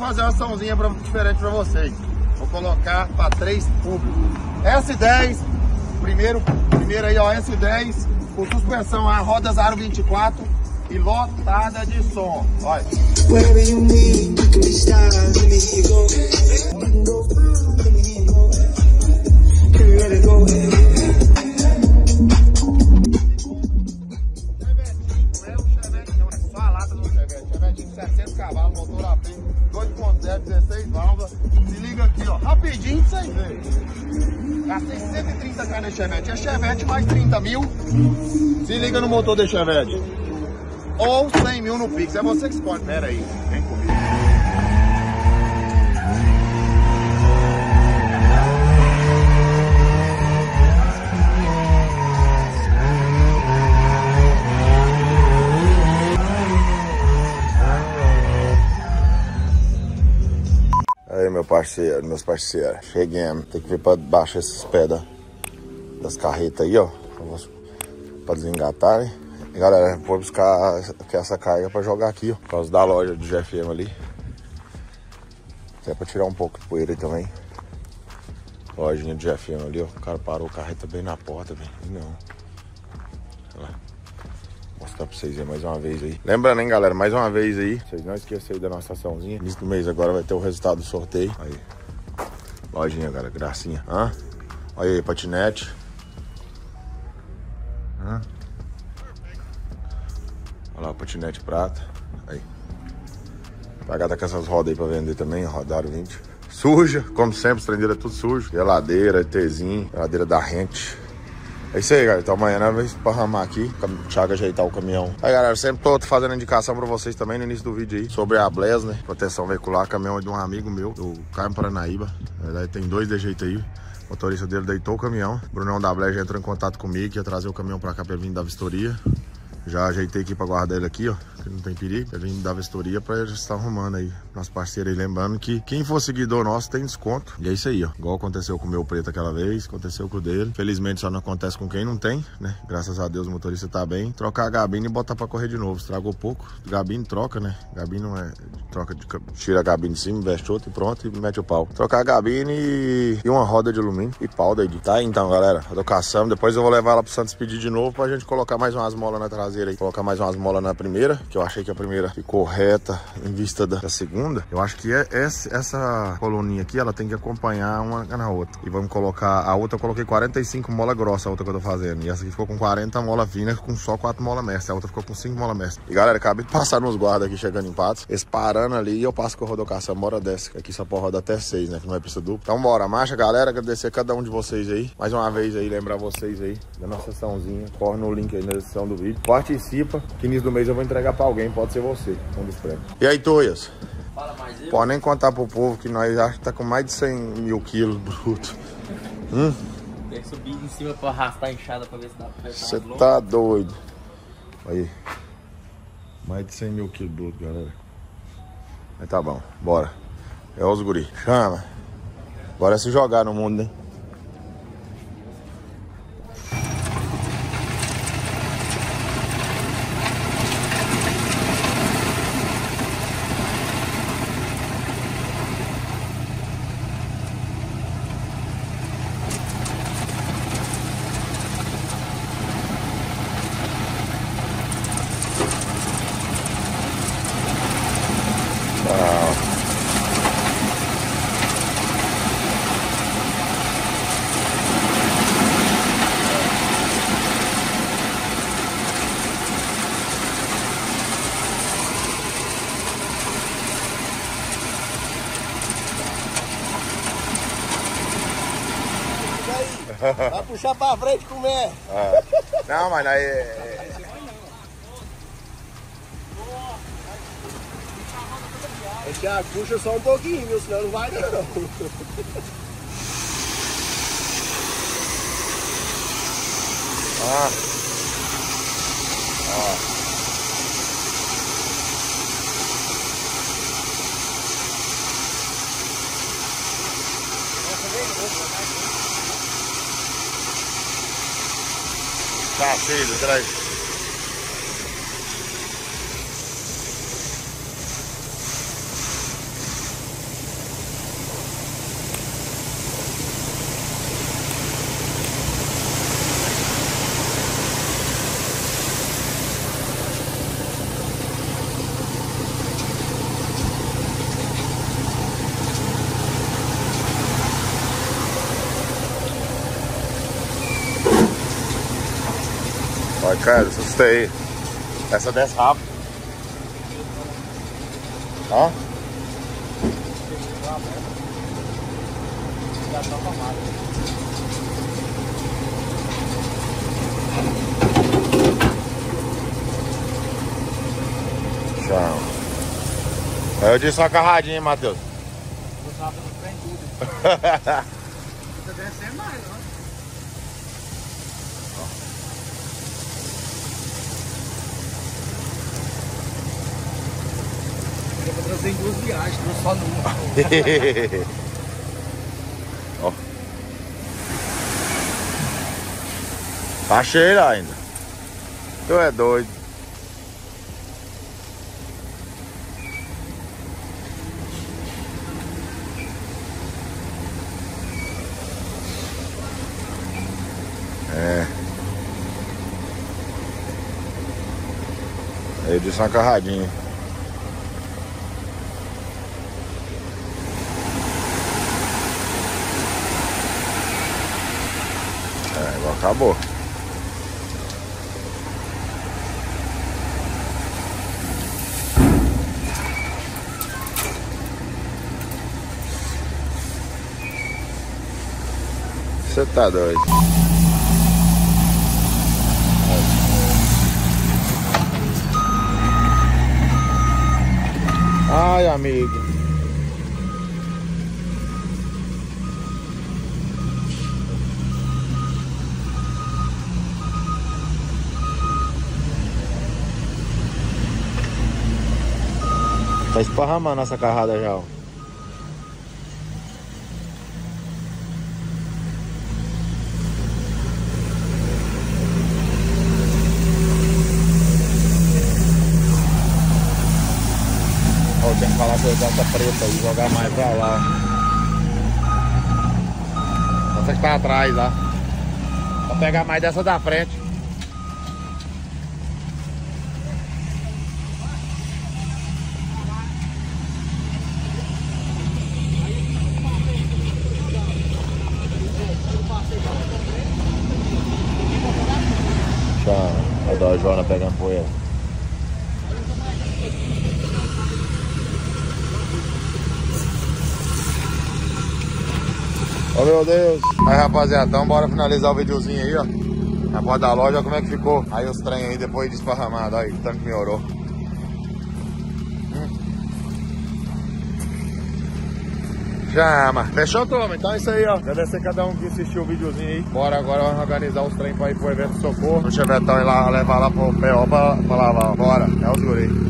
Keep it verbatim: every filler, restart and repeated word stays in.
fazer uma açãozinha pra, diferente pra vocês. Vou colocar para três públicos. S dez, primeiro, primeiro aí, ó, S dez, com suspensão a rodas aro vinte e quatro e lotada de som. Olha. sessenta cavalos, motor A P, dois ponto zero, dezesseis válvulas. Se liga aqui, ó, rapidinho pra vocês verem. Gastei cento e trinta k na Chevette. É Chevette mais trinta mil. Se liga no motor da Chevette. Ou cem mil no Pix. É você que escolhe. Pera aí, vem comigo. Aí, meu parceiro, meus parceiros, cheguemos. Tem que vir pra baixo esses pés da, das carretas aí, ó. Pra desengatar, né? E galera, vou buscar essa carga pra jogar aqui, ó. Por causa da loja do G F M ali. Até pra tirar um pouco de poeira aí também. Lojinha do G F M ali, ó. O cara parou a carreta bem na porta, velho. Não. Olha lá. Vou mostrar pra vocês aí mais uma vez aí. Lembrando, hein, galera, mais uma vez aí. Vocês não esqueçam aí da nossa açãozinha. Início do mês agora vai ter o resultado do sorteio. Aí. Lojinha, galera, gracinha. Hã? Olha aí, patinete. Hã? Olha lá, o patinete prata. Aí. Pagada com essas rodas aí pra vender também. Rodaram vinte. Suja, como sempre, os trendeiros é tudo sujo. Geladeira, ETzinho, geladeira da rente. É isso aí, galera. Então amanhã nós vamos esparramar aqui, o Thiago ajeitar o caminhão. Aí, galera, eu sempre tô fazendo indicação pra vocês também no início do vídeo aí sobre a Bless, né? Proteção veicular, caminhão de um amigo meu, do Carmo Paranaíba. Na verdade, tem dois de jeito aí. O motorista dele deitou o caminhão. O Brunão da Bless já entrou em contato comigo, que ia trazer o caminhão pra cá pra ele vir da vistoria. Já ajeitei aqui pra guardar ele aqui, ó, que não tem perigo. Ele vem da vistoria pra ele estar arrumando aí. Nosso parceiro aí, lembrando que quem for seguidor nosso tem desconto. E é isso aí, ó. Igual aconteceu com o meu preto aquela vez, aconteceu com o dele. Felizmente só não acontece com quem não tem, né? Graças a Deus o motorista tá bem. Trocar a gabine e botar pra correr de novo. Estragou pouco. Gabine troca, né? Gabine não é... Troca de... Tira a gabine de cima, veste outra e pronto, e mete o pau. Trocar a gabine e, e uma roda de alumínio e pau daí. Tá aí, então, galera. Eu tô caçando. Depois eu vou levar ela pro Santos pedir de novo pra gente colocar mais umas molas na traseira aí. Colocar mais umas molas na primeira, que eu achei que a primeira ficou reta em vista da, da segunda. Eu acho que é essa, essa coluninha aqui, ela tem que acompanhar uma na outra. E vamos colocar, a outra eu coloquei quarenta e cinco mola grossa, a outra que eu tô fazendo. E essa aqui ficou com quarenta mola fina, com só quatro mola mestre. A outra ficou com cinco mola mestre. E galera, acabei de passar nos guardas aqui, chegando em Patos. Eles parando ali e eu passo com a rodocação, bora dessa. Aqui só pode rodar até seis, né? Que não é pista dupla. Então bora, marcha, galera. Agradecer a cada um de vocês aí. Mais uma vez aí, lembrar vocês aí da nossa açãozinha. Corre no link aí na descrição do vídeo. Participa, que início do mês eu vou entregar pra alguém. Pode ser você, um dos prêmios. E aí, Toias? Fala mais eu. Pode nem contar pro povo que nós já tá com mais de cem mil quilos bruto. Hum? Tem que subir em cima pra arrastar a enxada pra ver se dá pra ver. Você tá doido. Aí. Mais de cem mil quilos bruto, galera. Mas tá bom, bora. É os guri. Chama. Agora é se jogar no mundo, né? Vai puxar pra frente como é? Ah. Não, mas aí... É... É que a puxa só um pouquinho, viu? Senão não vai não. Ah. Ah. Tá, filho, traz. Vai, cara, assustei. Essa desce rápido. Ó. Tchau. Aí eu disse uma carradinha, hein, Matheus? Vou usar pelo trem tudo. Tá descendo mais, ó. Eu vou trazer em duas viagens, não só numa. Ó. Tá cheio ainda. Tu é doido. É. Aí eu disse uma carradinha. É, agora acabou. Você tá doido. Ai, amigo. Tá esparramando essa carrada já, ó. Eu tenho que falar com essa preta aí, jogar mais pra lá. Essa que tá atrás lá. Pra pegar mais dessa da frente. Deixa a da Joana pegando poeira. Oh meu Deus. Aí rapaziada, então bora finalizar o videozinho aí, ó. Na porta da loja, como é que ficou. Aí os trem aí depois de esparramado, aí, tanto que melhorou. Hum. Chama. Fechou, turma? Então é isso aí, ó. Agradecer cada um que assistiu o videozinho aí. Bora agora organizar os trem pra ir pro evento de socorro. O Chevetão ir lá, levar lá pro P O pra, pra lavar. Bora. É os guri.